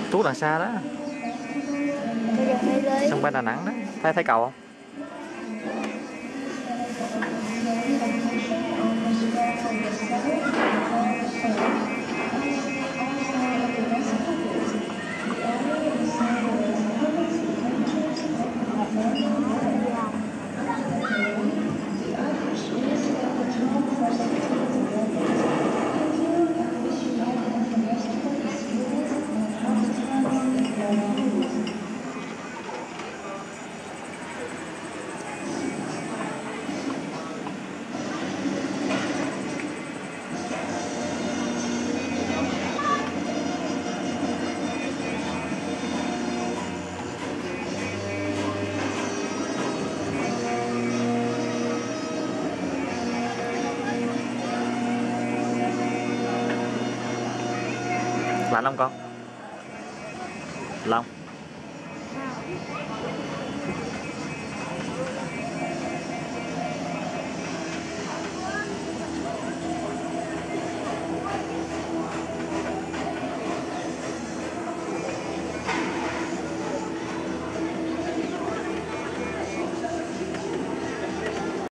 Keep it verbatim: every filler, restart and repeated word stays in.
Tuốt đằng xa đó. Sân bay Đà Nẵng đó. Thấy thấy cầu không? Lạnh không con? Lạnh không?